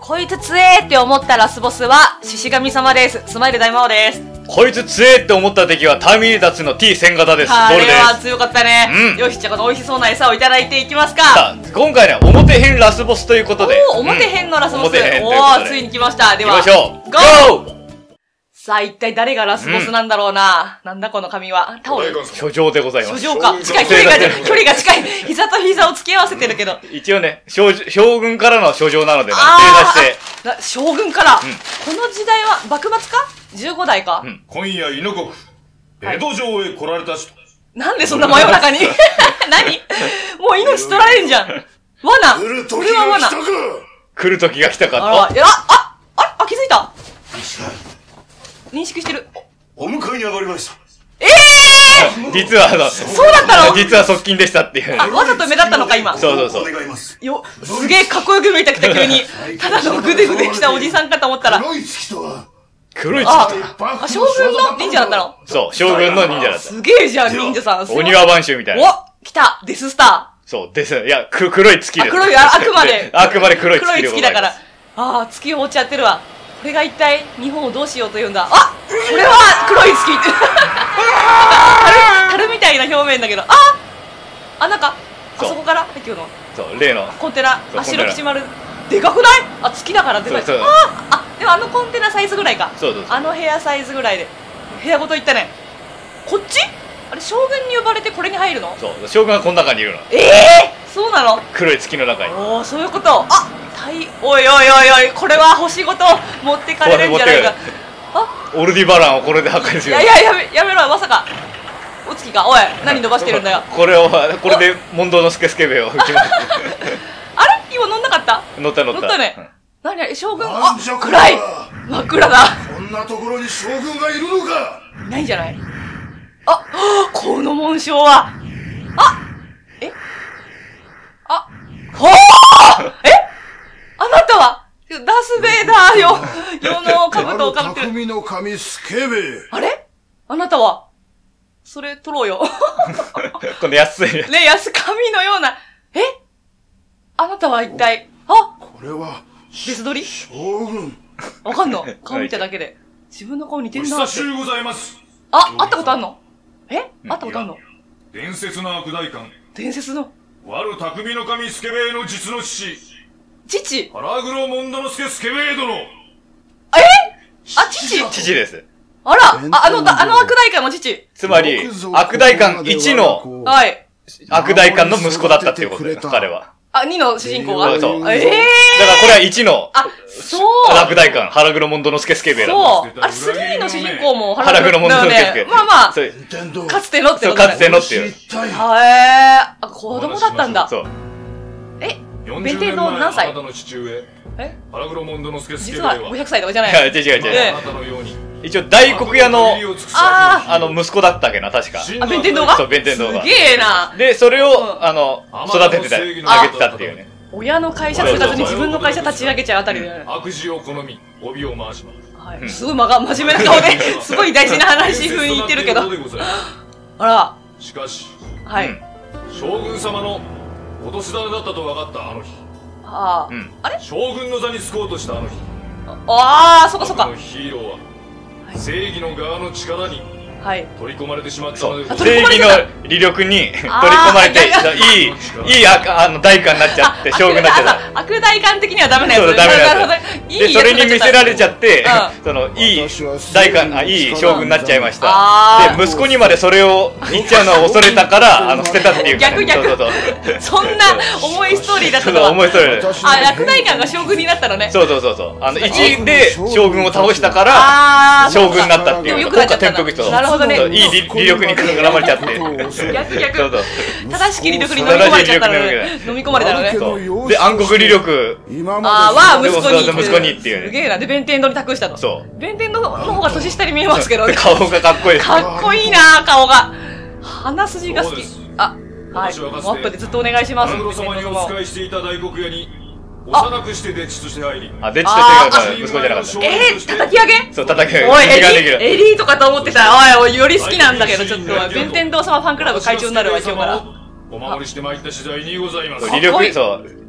こいつ強えって思ったラスボスは、獅子神様です。スマイル大魔王です。 こいつ強えって思った敵はターミネーター2の T1000 型です。 あれドルです。 は強かったね。よし、じゃあこの美味しそうな餌をいただいていきますか。 さあ、今回ね、表編ラスボスということで。 表編のラスボス。 表編というおことで。 ー、ついに来ました。では、 行きましょう。ゴー！ さあ、一体誰がラスボスなんだろうな。なんだこの紙は。タオル。 書状でございます。 書状か。近い。距離が近い。膝と膝を突き合わせてるけど。 一応ね、将軍からの書状なのでな、手出して。 将軍から、この時代は幕末か ?15 代か、 今夜猪国、江戸城へ来られた人。 なんでそんな真夜中に何もう命取られんじゃん。罠。これは罠。 来る時が来たかあ、気づいた。認識してる。 お迎えに上がりました。 実はそうだったの？ 実は側近でしたっていう。 わざと目立ったのか今。 そう。 よ、すげえかっこよく見えた急に。ただのグデグデしたおじさんかと思ったら。 黒い月とは。 黒い月将軍の忍者だったの？ そう、将軍の忍者だった。 すげえじゃん、忍者さん。 お庭番衆みたいな。 お、来たデススター。 そう、です。いや、黒い月です。 黒い、あくまで。 あくまで黒い月でございます。 黒い月だから。ああ、月を落ちちゃってるわ。これが一体日本をどうしようというんだ。あ、これは黒い月。樽みたいな表面だけど。なんか、あそこから入ってくるの？ そう、例の。 コンテナ、白吉丸。でかくない？月だからでかい。でもあのコンテナサイズぐらいか。 そう。 あの部屋サイズぐらいで。部屋ごと行ったね。こっち？あれ、将軍に呼ばれてこれに入るの？ そう、将軍はこの中にいるの。 そうなの？ 黒い月の中に。 おー、そういうこと。おい、これは星ごと持ってかれるんじゃないか。 オルディバランをこれで破壊する。 やめろ、まさか。お月か、おい、何伸ばしてるんだよ。 これで、問答のスケスケベを決まって。 あれ今乗んなかった？ 乗ったね。何将軍、暗い！真っ暗だ。 こんなところに将軍がいるのか？ いないんじゃない？この紋章は。あなたはダスベイダーよ。世の兜をかぶってる。 匠の神スケベ。 あれ？あなたはそれ取ろうよ。 この安い。 ね、紙のような。あなたは一体、 これは、 別撮り？ 将軍。 わかんの？顔見ただけで。自分の顔似てんなって。 お久しゅうございます。 会ったことあんの？会ったことあんの？ 伝説の悪代官。 伝説の？ 我匠の神スケベの実の父。 父？ 腹黒モンドノスケスケベ殿。 父です。 あら、あの悪代官の父。 つまり、悪代官1の、悪代官の息子だったっていうことです、彼は。 2の主人公が？ そう。だからこれは1の、悪代官、腹黒モンドノスケスケベだ。 そう。3の主人公も腹黒モンドノスケスケベ。 まあ、かつてのってことかつてのっていう。 子供だったんだ。 そう。 弁天堂何歳？ 腹黒モンドノスケスケベ実は500歳とかじゃない？ 違う。一応大黒屋の息子だったっけな、確か。 弁天堂が？ そう、弁天堂が。 すげえな。 で、それを育ててあげてたっていうね。 親の会社継がずに自分の会社立ち上げちゃうあたりで。 悪事を好み帯を回します。 すごい真面目な顔で、すごい大事な話風に言ってるけど。あら。 しかし、 将軍様のお年玉だったと分かったあの日。 あれ？ 将軍の座に就こうとしたあの日。 そっかそっか。 ヒーローは正義の側の力に取り込まれてしまったのでございます。 正義の利力に取り込まれて、いい代官になっちゃって、将軍になっちゃった。 悪代官的にはダメなやつ。 そう、ダメなやつ。で、それに見せられちゃって、いい将軍になっちゃいました。で、息子にまでそれを言っちゃうのを恐れたから、捨てたっていう。 逆。そんな重いストーリーだったのは。 重いストーリーだった。 悪代官が将軍になったのね。 そう。1で将軍を倒したから、将軍になったっていう。 よくなっちゃった。なるほどね。 いい利力に絡まれちゃって。 逆。正しき利力に飲み込まれちゃったのね。飲み込まれたのね。 で、暗黒利力は息子にっていう。 すげえな。で、弁天堂に託したと。 そう。 弁天堂の方が年下に見えますけどね。 顔がかっこいい。 かっこいいな、顔が。鼻筋が好き。もう後でずっとお願いします。 腹黒様にお使いしていた大黒屋に幼くして弟子として入り。 弟子として息子じゃなかった。 叩き上げ？ そう、叩き上げ。 おい、エリートかと思ってた。おい、より好きなんだけど、ちょっと。弁天堂様ファンクラブ会長になるわ、今日から。 お守りしてまいった次第にございます。 利力、そう。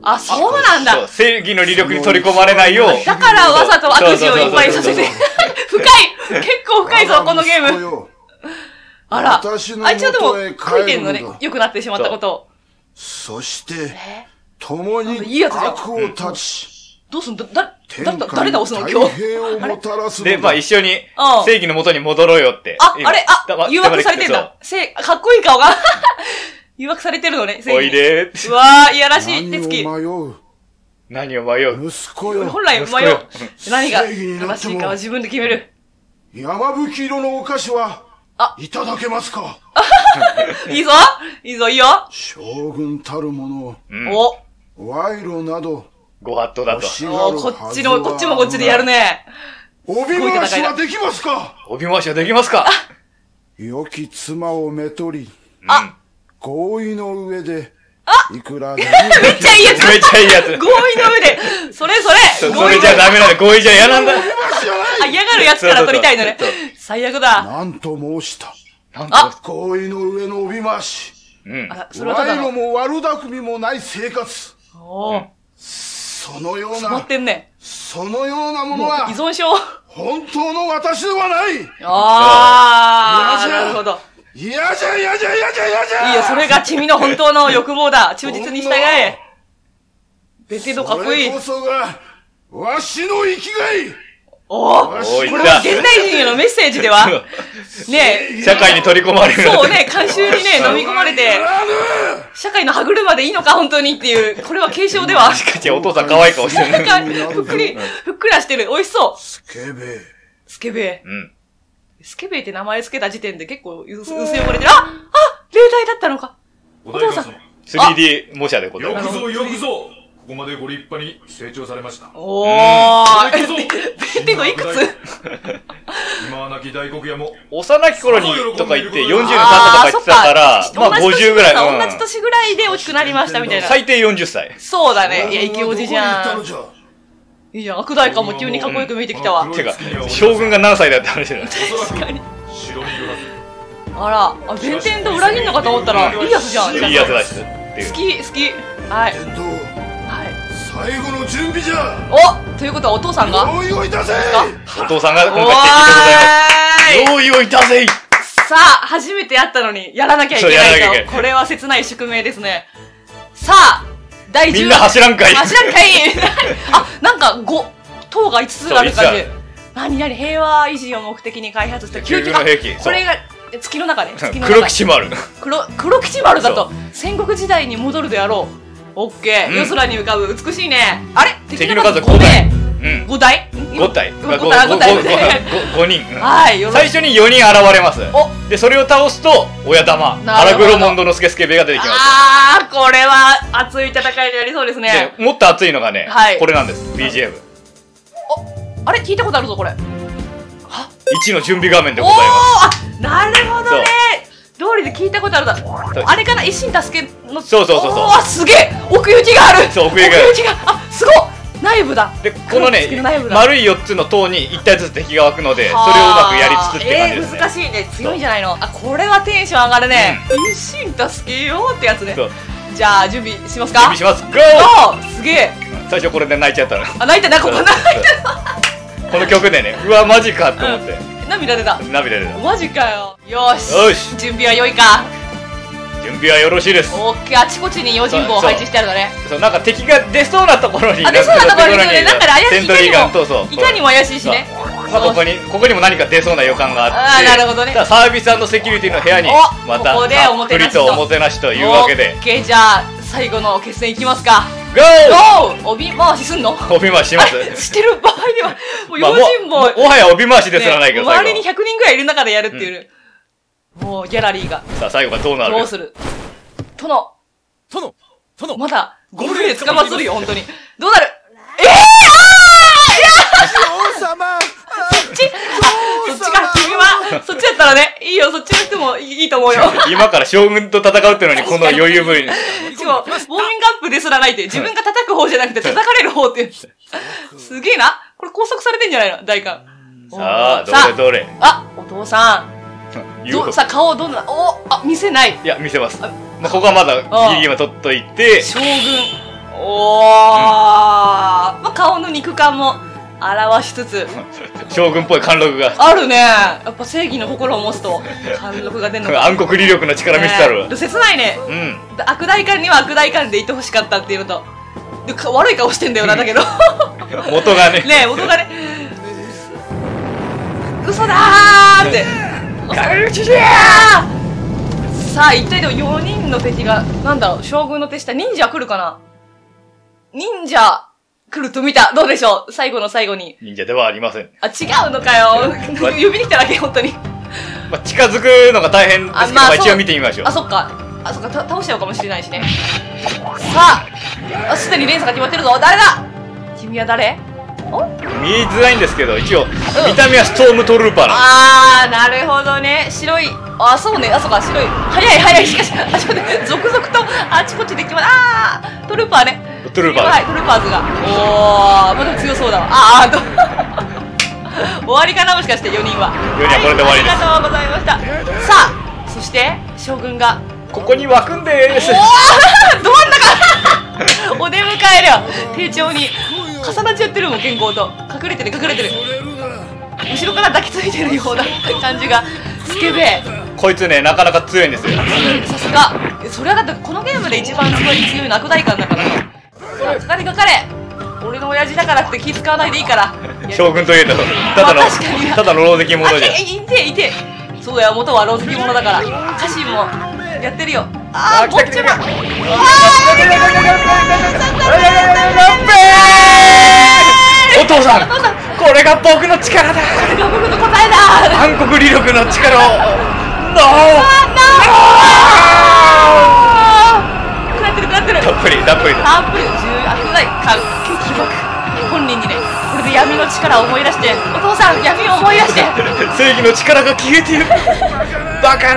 あ、そうなんだ。 正義の利力に取り込まれないよう。 だからわざと悪事をいっぱいさせて。深い、結構深いぞ、このゲーム。あら、あいつはでも書いてんのね。良くなってしまったことを。 そして、共に悪を断ち。 どうすんの？誰だ押すの今日。 で、まあ一緒に正義の元に戻ろうよって。 あ、あれ、誘惑されてんだ。かっこいい顔が。誘惑されてるのね、 おいでー。 うわー、いやらしい手つき。 何を迷う。 息子よ。 本来迷う。何が正しいかは自分で決める。 山吹色のお菓子は、いただけますか？ いいぞいいぞ、いいよ。 将軍たるもの。 賄賂など。 ご法度だと。 こっちもこっちでやるね。 帯回しはできますか？ 帯回しはできますか？ 良き妻をめとり。合意の上で。いくらでも。 めっちゃいいやつ。 めっちゃいいやつ。 合意の上で。それ。 それじゃダメなんだ。合意じゃ嫌なんだ。 嫌がるやつから取りたいのね。最悪だ。 なんと申した。合意の上の帯回し。賄賂も悪巧みもない生活。そのようなものは、 依存症。 本当の私ではない。 なるほど。 嫌じゃ。いいよ、それが君の本当の欲望だ。忠実に従え。弁天堂かっこいい。 それこそが、わしの生きがい。 これは現代人へのメッセージではねえ。 社会に取り込まれる。 そうね、慣習にね、飲み込まれて、社会の歯車でいいのか、本当にっていう、これは継承では。 しかし、お父さん可愛い顔してるね。 なんか、ふっくらしてる。美味しそう。 スケベ。 スケベって名前つけた時点で結構薄汚れてる。霊体だったのか。お父さん。 3D 模写でございます。 よくぞここまでご立派に成長されました。 弁天堂いくつ？ 今は亡き大黒屋も。 幼き頃にとか言って40年経ったとか言ってたから、まあ50ぐらい。 同じ年ぐらいで大きくなりましたみたいな。 最低40歳。 そうだね。いや、イケオジじゃん。いいじゃん、悪代官も急にかっこよく見えてきたわ。 てか、将軍が何歳だって話だよ。 確かに。あら、弁天堂裏切んのかと思ったら、いいやつじゃん。 いいやつだし。 好き。はい。 最後の準備じゃ。 ということはお父さんが用意をいたせ。 お父さんが今回敵でございます。用意をいたせ。 さあ、初めて会ったのにやらなきゃいけないと。これは切ない宿命ですね。さあ、第10話。 みんな走らんかい。 なんか塔が5つある感じ。何平和維持を目的に開発した究極の兵器。 これが月の中ね。 黒吉丸。 黒吉丸だと戦国時代に戻るであろう。オッケー。夜空に浮かぶ美しいね。あれ敵の数5体。 5体 ?5 体。5人。 はい。 最初に4人現れます。で、それを倒すと、親玉、腹黒モンドのスケスケベが出てきます。 これは熱い戦いになりそうですね。 もっと熱いのがね、これなんです。BGM。 あれ聞いたことあるぞ、これ。 1の準備画面でございます。 なるほどね。通りで聞いたことあるだ。あれかな、一心助けの。 そう。 すげえ奥行きがある。 そう、奥行きがある。すごっ。内部だ。 で、このね、丸い4つの塔に1体ずつ敵が湧くので、それをうまくやりつつって感じですね。 難しいね。強いんじゃないの。これはテンション上がるね。一心助けようってやつね。じゃあ準備しますか。 準備します。ゴー。すげえ。 最初これで泣いちゃったの。 泣いたな、ここ泣いた。 この曲でね、うわマジかと思って。 涙出た。マジかよ。よし。準備は良いか。 準備はよろしいです。 オッケー。あちこちに用心棒を配置してあるのね。 そう、なんか敵が出そうなところに。 出そうなところにね。なんか怪しい。 セントリーガンといかにも怪しいしね。 ここにも何か出そうな予感があって。 なるほどね。 サービス&セキュリティの部屋にまたここでおもてなしと。 おもてなしというわけで。 オッケー。じゃあ最後の決戦いきますか。 ゴー。帯回しすんの？ 帯回しします。 してる場合ではもう用心棒。 もはや帯回しですらないけど。 周りに100人ぐらいいる中でやるっていう。もうギャラリーが。 さあ最後がどうなる？ どうする？殿まだ5分で捕まっとるよ、本当に。どうなる？ 女王様。 そっちか、君は。そっちだったらね、いいよ、そっちの人もいいと思うよ。 今から将軍と戦うってのにこの余裕ぶり。 しかも、ウォーミングアップですらないって、自分が叩く方じゃなくて叩かれる方って。すげえな。これ拘束されてんじゃないの？代官。 さあ、どれ。 お父さん。さあ、顔どんな、見せない。 いや、見せます。ここはまだギリギリは取っといて。 将軍。 おー、まあ顔の肉感も表しつつ将軍っぽい貫禄があるね。やっぱ正義の心を持つと貫禄が出るのか。 暗黒利力の力見せたる。 切ないね。悪大官には悪大官でいてほしかったっていうのと、悪い顔してんだよな。だけど元がね元がね嘘だーってさあ一体でも4人の敵がなんだろう。将軍の手下忍者来るかな。忍者来ると見た。どうでしょう。最後の最後に忍者ではありません。 あ、違うのかよ呼びに来ただけ。本当にまあ近づくのが大変ですけど、まあ一応見てみましょう。 あ、そっか倒しちゃうかもしれないしね。さあすでに連鎖が決まってるぞ。誰だ。君は誰。 見えづらいんですけど、一応見た目はストームトルーパーなんです。 あー、なるほどね。白い。あ、そうね。あ、そうか、白い。早い。しかし、あ、ちょっと待って、続々とあちこちで決まる。あー、トルーパーね。 トルーパー。 はい、トルーパーズが。おー、まだ強そうだわ。終わりかな、もしかして4人は。 4人はこれで終わりです。 ありがとうございました。さあ、そして将軍がここに湧くんでーす。 おー、ど真ん中お出迎えだよ。丁重に重なっちゃってるもん。健康と隠れてる。後ろから抱きついてるような感じが。スケベ。 こいつね、なかなか強いんですよ。 さすが。それはだってこのゲームで一番強いの悪大官だから。かかれ。俺の親父だからって気使わないでいいから。 将軍というとただの狼藉者じゃ。 いて。そうだよ、元は狼藉者だから。家臣もやってるよ。あー、こっちも。 お父さん、これが僕の力だ。 これが僕の答えだ。 暗黒利力の力を。 食らってる。たっぷり。悪大官激爆。本人にね、これで闇の力を思い出して、お父さん闇を思い出して。 正義の力が消えている。バカな。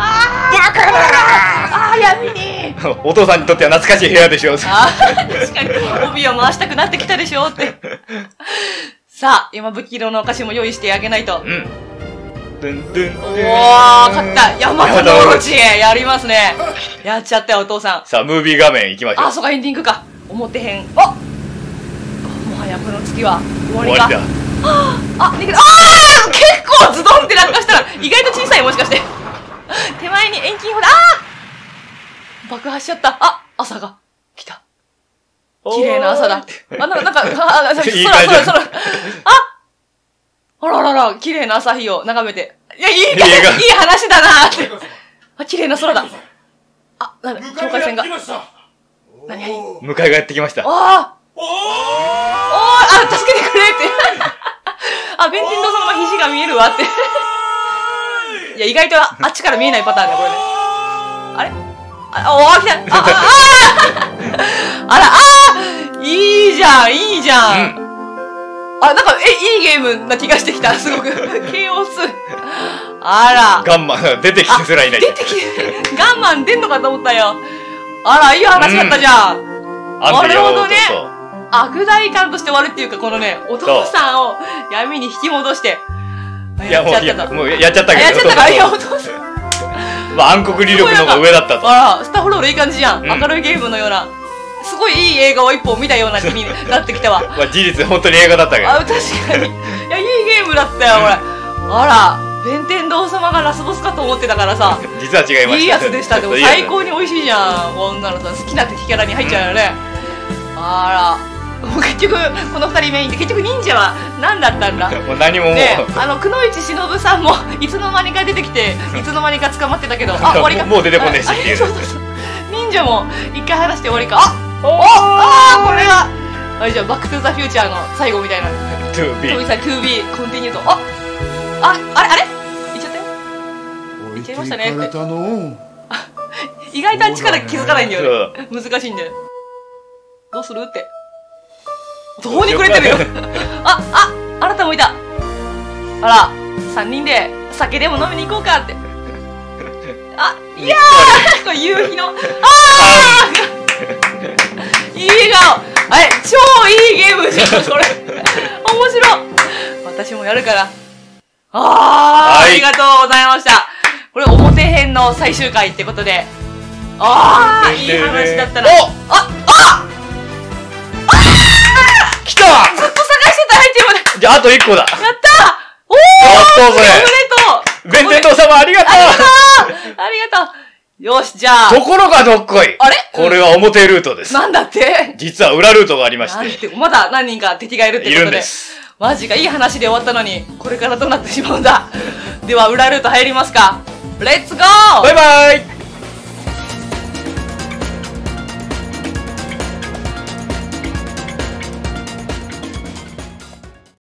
あー、闇に。 お父さんにとっては懐かしい部屋でしょう。 確かに帯を回したくなってきたでしょうって。さあ、今武器色のお菓子も用意してあげないと。おー、勝った。ヤマトのオロチやりますね。やっちゃったよ、お父さん。 さあ、ムービー画面行きましょう。 あ、そうか、エンディングか。表編。もはやこの次は終わりだ。逃げた。結構ズドンって落下したら意外と小さい。もしかして手前に遠近法で爆破しちゃった。朝が来た。綺麗な朝だ。なんかあら、綺麗な朝日を眺めて。いや、いい話だなって。綺麗な空だ。境界線が。何迎えがやってきました。 助けてくれって。弁天堂様の肘が見えるわって。いや、意外とあっちから見えないパターンだ、これね。あれ来た。いいじゃん。なんか、いいゲームな気がしてきた。すごく。KO2。ガンマン、出てきてすらいない。 ガンマン出んのかと思ったよ。いい話だったじゃん。なるほどね。悪大官として終わるっていうか、このね、お父さんを闇に引き戻して。 やっちゃったけど。 お父さん。 暗黒利力の方が上だったと。 スタッフロールいい感じじゃん。明るいゲームのような。すごいいい映画を一本見たような気になってきたわ。 事実、本当に映画だったけど。 確かに。いや、いいゲームだったよ、これ。弁天堂様がラスボスかと思ってたからさ。 実は違いました。 いいやつでした。でも最高に美味しいじゃん。女のさ、好きな敵キャラに入っちゃうよね。結局この2人メインで、結局忍者は何だったんだ。 もう何ももうくのいちしのぶさんもいつの間にか出てきて、いつの間にか捕まってたけど、終わりか。 もう出てこねえしっていう。 忍者も一回話して終わりか。これはじゃあバックトゥザフューチャーの最後みたいな。 To be コンティニューと。あれ言っちゃったよ。言っちゃいましたねって。意外とあっちから気づかないんだよね。難しいんだよ。どうするって。途方に暮れてるよ。あなたもいた。3人で酒でも飲みに行こうかって。いやー、これ夕日の。いい笑顔。超いいゲームじゃん、これ。面白い。私もやるから。ありがとうございました。これ表編の最終回ってことで。いい話だったな。 来た。 ずっと探してたアイテムだ。 じゃあ、あと1個だ。やったー。おー。 やったそれ。 おめでとう。 弁天堂様ありがとう。 ありがとう。よし、じゃあ。 ところがどっこい。 あれ？ これは表ルートです。 なんだって？ 実は裏ルートがありまして。 まだ何人か敵がいるってことで。 いるんです。 マジか、いい話で終わったのに、これからどうなってしまうんだ。では、裏ルート入りますか。レッツゴー。 バイバイ。